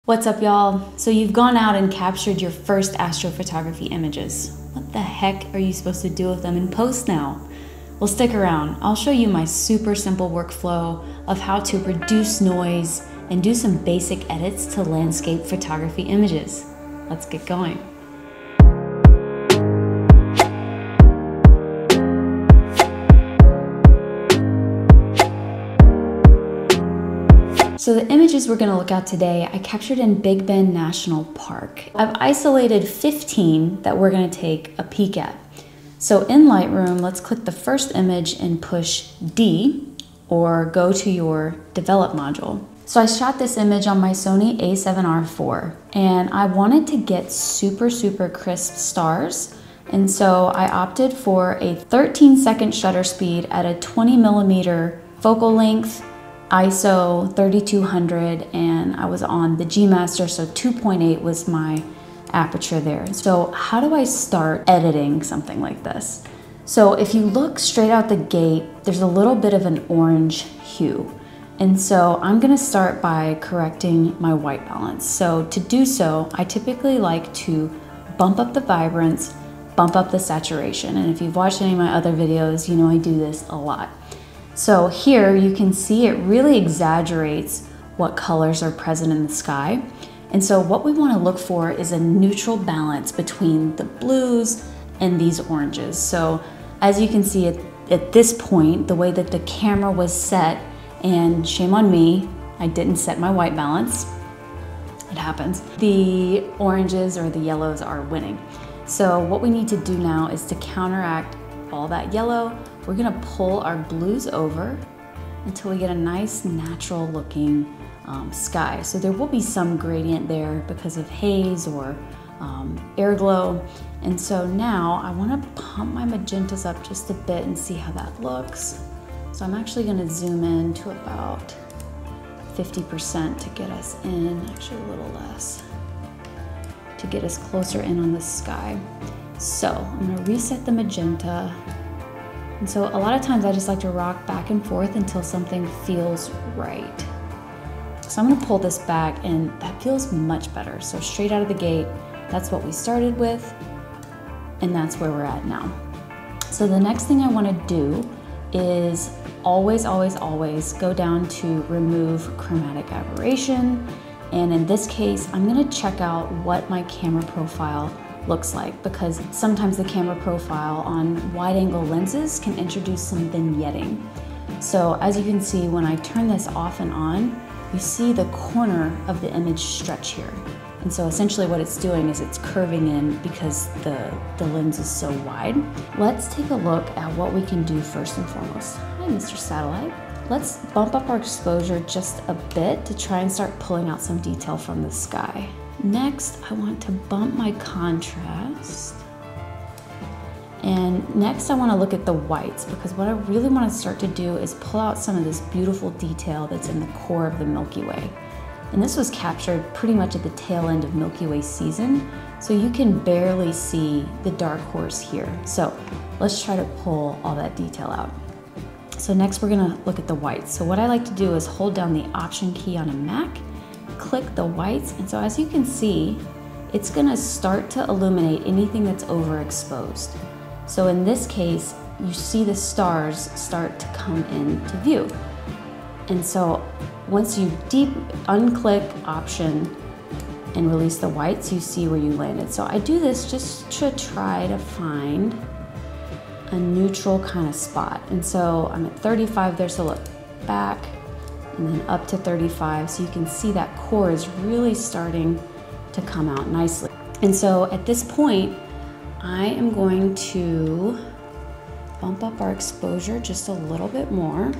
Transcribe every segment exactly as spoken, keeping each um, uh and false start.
What's up, y'all? So you've gone out and captured your first astrophotography images. What the heck are you supposed to do with them in post now? Well, stick around. I'll show you my super simple workflow of how to reduce noise and do some basic edits to landscape photography images. Let's get going. So the images we're gonna look at today, I captured in Big Bend National Park. I've isolated fifteen that we're gonna take a peek at. So in Lightroom, let's click the first image and push D, or go to your develop module. So I shot this image on my Sony A seven R four, and I wanted to get super, super crisp stars. And so I opted for a thirteen second shutter speed at a twenty millimeter focal length, I S O thirty-two hundred, and I was on the G Master, so two point eight was my aperture there. So how do I start editing something like this? So if you look straight out the gate, there's a little bit of an orange hue. And so I'm gonna start by correcting my white balance. So to do so, I typically like to bump up the vibrance, bump up the saturation. And if you've watched any of my other videos, you know I do this a lot. So here you can see it really exaggerates what colors are present in the sky. And so what we want to look for is a neutral balance between the blues and these oranges. So as you can see at, at this point, the way that the camera was set, and shame on me, I didn't set my white balance. It happens. The oranges or the yellows are winning. So what we need to do now is to counteract all that yellow. We're gonna pull our blues over until we get a nice natural looking um, sky. So there will be some gradient there because of haze or um, air glow. And so now I wanna pump my magentas up just a bit and see how that looks. So I'm actually gonna zoom in to about fifty percent to get us in, actually a little less, to get us closer in on the sky. So I'm gonna reset the magenta. And so a lot of times I just like to rock back and forth until something feels right. So I'm gonna pull this back, and that feels much better. So straight out of the gate, that's what we started with, and that's where we're at now. So the next thing I wanna do is always, always, always go down to remove chromatic aberration. And in this case, I'm gonna check out what my camera profile looks like, because sometimes the camera profile on wide angle lenses can introduce some vignetting. So as you can see, when I turn this off and on, you see the corner of the image stretch here. And so essentially what it's doing is it's curving in because the, the lens is so wide. Let's take a look at what we can do first and foremost. Hi, Mister Satellite. Let's bump up our exposure just a bit to try and start pulling out some detail from the sky. Next, I want to bump my contrast. And next I want to look at the whites, because what I really want to start to do is pull out some of this beautiful detail that's in the core of the Milky Way. And this was captured pretty much at the tail end of Milky Way season, so you can barely see the dark horse here. So let's try to pull all that detail out. So next we're gonna look at the whites. So what I like to do is hold down the Option key on a Mac, click the whites, and so as you can see, it's gonna start to illuminate anything that's overexposed. So in this case, you see the stars start to come into view. And so once you deep unclick Option and release the whites, you see where you landed. So I do this just to try to find a neutral kind of spot. And so I'm at thirty-five there, so look back and then up to thirty-five. So you can see that core is really starting to come out nicely. And so at this point, I am going to bump up our exposure just a little bit more.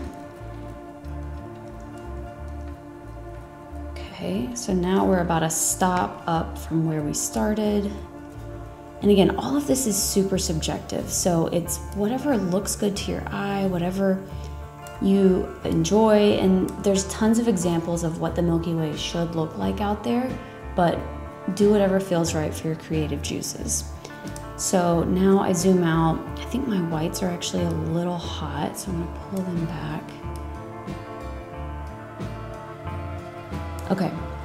Okay, so now we're about a stop up from where we started. And again, all of this is super subjective. So it's whatever looks good to your eye, whatever you enjoy. And there's tons of examples of what the Milky Way should look like out there, but do whatever feels right for your creative juices. So now I zoom out. I think my whites are actually a little hot, so I'm gonna pull them back. Okay,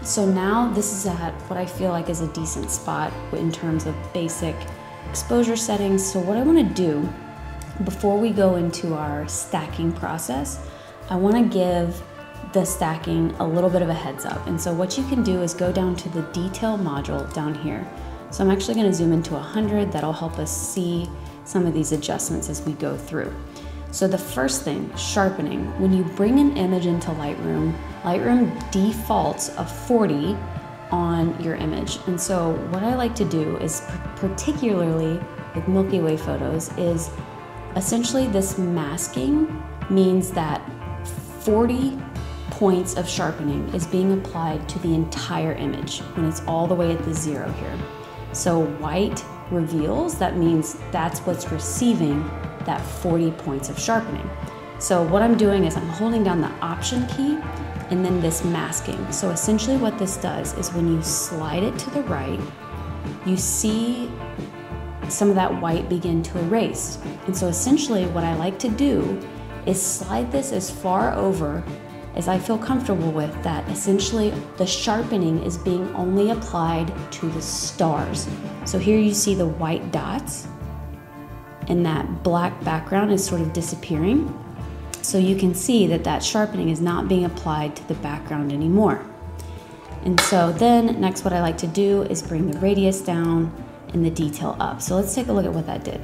So now this is at what I feel like is a decent spot in terms of basic exposure settings. So what I want to do before we go into our stacking process, I want to give the stacking a little bit of a heads up. And so what you can do is go down to the detail module down here. So I'm actually going to zoom into one hundred. That'll help us see some of these adjustments as we go through. So the first thing, sharpening. When you bring an image into Lightroom, Lightroom defaults a forty on your image. And so what I like to do is, particularly with Milky Way photos, is essentially this masking means that forty points of sharpening is being applied to the entire image when it's all the way at the zero here. So white reveals, that means that's what's receiving that forty points of sharpening. So what I'm doing is I'm holding down the Option key and then this masking. So essentially what this does is when you slide it to the right, you see some of that white begin to erase. And so essentially what I like to do is slide this as far over as I feel comfortable with, that essentially the sharpening is being only applied to the stars. So here you see the white dots and that black background is sort of disappearing. So you can see that that sharpening is not being applied to the background anymore. And so then next what I like to do is bring the radius down and the detail up. So let's take a look at what that did.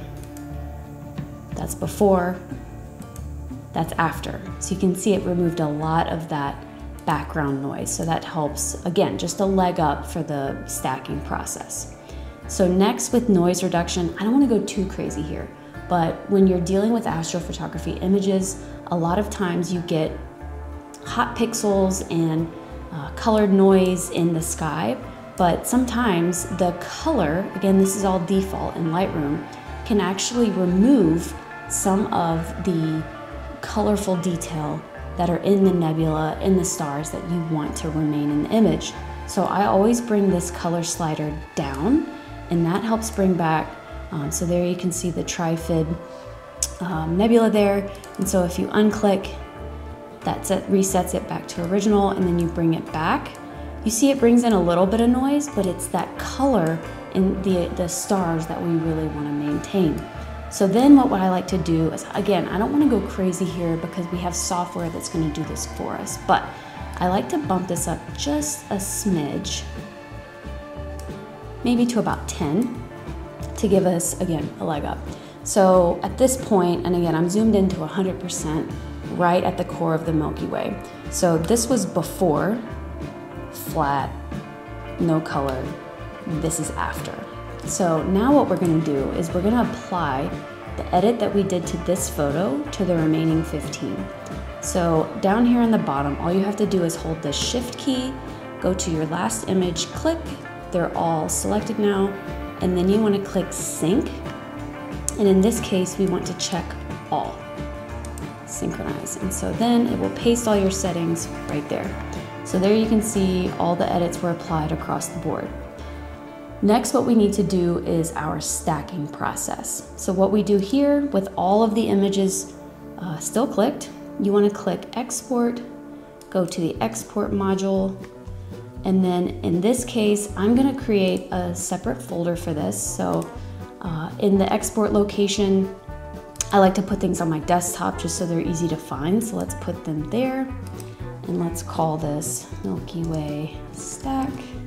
That's before, that's after. So you can see it removed a lot of that background noise. So that helps, again, just a leg up for the stacking process. So next with noise reduction, I don't want to go too crazy here, but when you're dealing with astrophotography images, a lot of times you get hot pixels and uh, colored noise in the sky, but sometimes the color, again, this is all default in Lightroom, can actually remove some of the colorful detail that are in the nebula, in the stars that you want to remain in the image. So I always bring this color slider down, and that helps bring back, um, so there you can see the Trifid um, nebula there. And so if you unclick, that set, resets it back to original, and then you bring it back. You see it brings in a little bit of noise, but it's that color in the, the stars that we really want to maintain. So then what, what I like to do is, again, I don't want to go crazy here because we have software that's going to do this for us, but I like to bump this up just a smidge, maybe to about ten, to give us, again, a leg up. So at this point, and again, I'm zoomed into one hundred percent right at the core of the Milky Way. So this was before, flat, no color. This is after. So now what we're gonna do is we're gonna apply the edit that we did to this photo to the remaining fifteen. So down here on the bottom, all you have to do is hold the Shift key, go to your last image, click, they're all selected now, and then you wanna click Sync. And in this case, we want to check all, synchronize. And so then it will paste all your settings right there. So there you can see all the edits were applied across the board. Next, what we need to do is our stacking process. So what we do here with all of the images uh, still clicked, you want to click Export, go to the Export module, and then in this case, I'm going to create a separate folder for this. So uh, in the export location, I like to put things on my desktop just so they're easy to find. So let's put them there, and let's call this Milky Way Stack.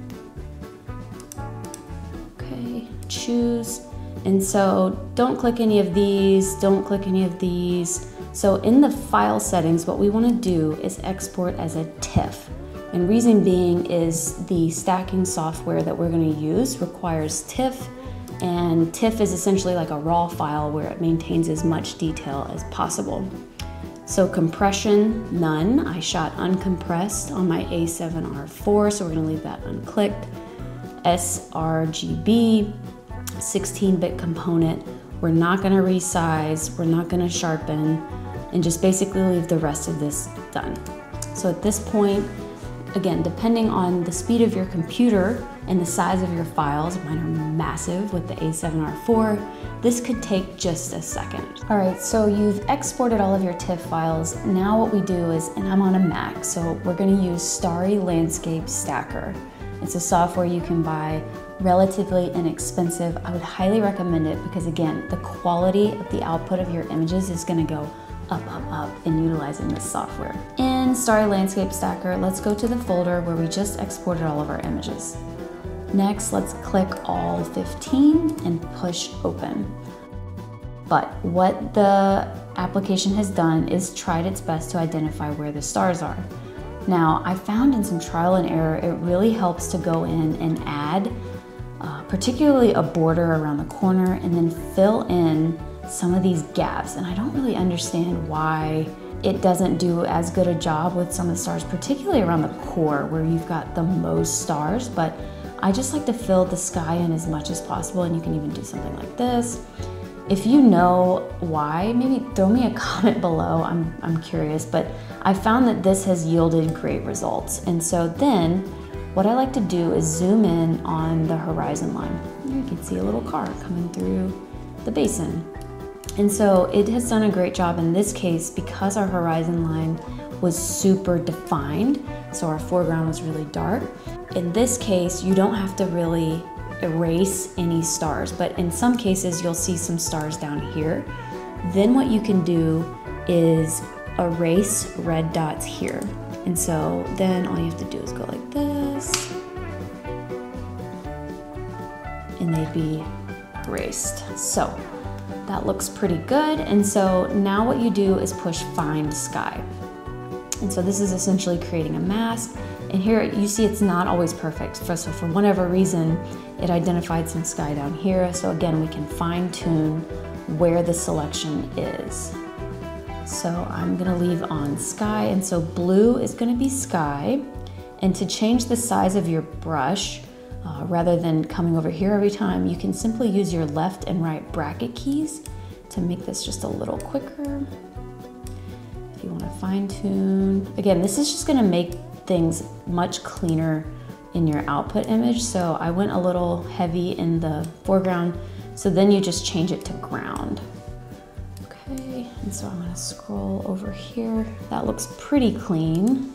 Choose, and so don't click any of these, don't click any of these. So in the file settings, what we want to do is export as a TIFF, and reason being is the stacking software that we're going to use requires TIFF, and TIFF is essentially like a raw file where it maintains as much detail as possible. So compression, none. I shot uncompressed on my A seven R four, so we're going to leave that unclicked. S R G B, sixteen bit component. We're not going to resize, we're not going to sharpen, and just basically leave the rest of this done. So at this point, again, depending on the speed of your computer and the size of your files, mine are massive with the A seven R four, this could take just a second. All right, so you've exported all of your TIFF files. Now what we do is, and I'm on a Mac, so we're gonna use Starry Landscape Stacker. It's a software you can buy, relatively inexpensive. I would highly recommend it because again, the quality of the output of your images is gonna go up, up, up in utilizing this software. In Starry Landscape Stacker, let's go to the folder where we just exported all of our images. Next, let's click all fifteen and push open. But what the application has done is tried its best to identify where the stars are. Now, I found in some trial and error, it really helps to go in and add uh, particularly a border around the corner and then fill in some of these gaps. And I don't really understand why it doesn't do as good a job with some of the stars, particularly around the core where you've got the most stars, but I just like to fill the sky in as much as possible, and you can even do something like this. If you know why, maybe throw me a comment below, I'm, I'm curious, but I found that this has yielded great results. And so then, what I like to do is zoom in on the horizon line. You can see a little car coming through the basin. And so it has done a great job in this case because our horizon line was super defined, so our foreground was really dark. In this case, you don't have to really erase any stars, but in some cases you'll see some stars down here. Then what you can do is erase red dots here. And so then all you have to do is go like this, and they'd be erased. So that looks pretty good. And so now what you do is push Find Sky. And so this is essentially creating a mask. And here you see it's not always perfect. So for whatever reason, it identified some sky down here. So again, we can fine tune where the selection is. So I'm gonna leave on sky. And so blue is gonna be sky. And to change the size of your brush, uh, rather than coming over here every time, you can simply use your left and right bracket keys to make this just a little quicker. If you wanna fine tune. Again, this is just gonna make things much cleaner in your output image. So I went a little heavy in the foreground. So then you just change it to ground. Okay, and so I'm gonna scroll over here. That looks pretty clean.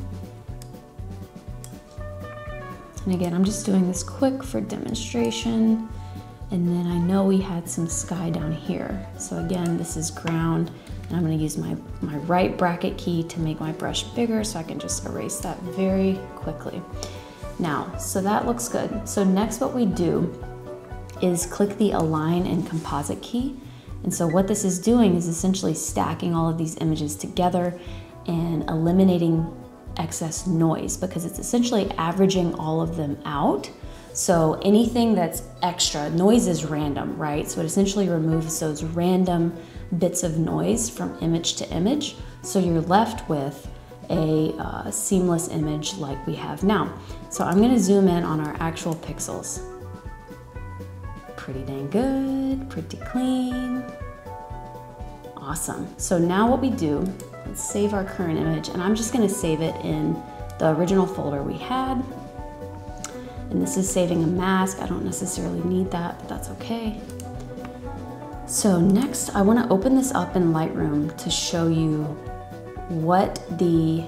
And again, I'm just doing this quick for demonstration. And then I know we had some sky down here. So again, this is ground. And I'm gonna use my, my right bracket key to make my brush bigger so I can just erase that very quickly. Now, so that looks good. So next what we do is click the Align and Composite key. And so what this is doing is essentially stacking all of these images together and eliminating excess noise because it's essentially averaging all of them out. So anything that's extra, noise is random, right? So it essentially removes those random bits of noise from image to image. So you're left with a uh, seamless image like we have now. So I'm gonna zoom in on our actual pixels. Pretty dang good, pretty clean. Awesome. So now what we do, let's save our current image, and I'm just gonna save it in the original folder we had. And this is saving a mask. I don't necessarily need that, but that's okay. So next, I wanna open this up in Lightroom to show you what the,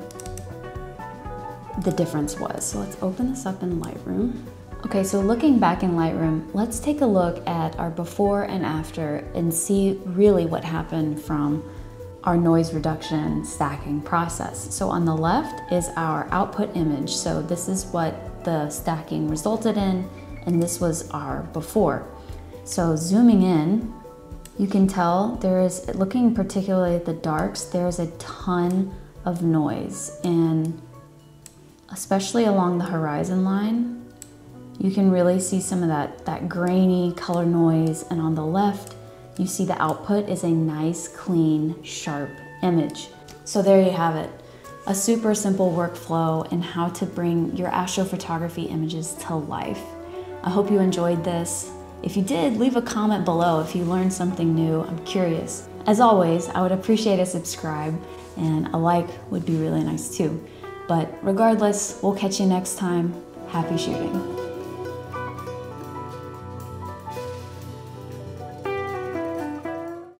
the difference was. So let's open this up in Lightroom. Okay, so looking back in Lightroom, let's take a look at our before and after and see really what happened from our noise reduction stacking process. So on the left is our output image. So this is what the stacking resulted in, and this was our before. So zooming in, you can tell there is, looking particularly at the darks, there's a ton of noise, and especially along the horizon line, you can really see some of that, that grainy color noise, and on the left, you see the output is a nice, clean, sharp image. So there you have it. A super simple workflow and how to bring your astrophotography images to life. I hope you enjoyed this. If you did, leave a comment below if you learned something new. I'm curious. As always, I would appreciate a subscribe, and a like would be really nice too. But regardless, we'll catch you next time. Happy shooting.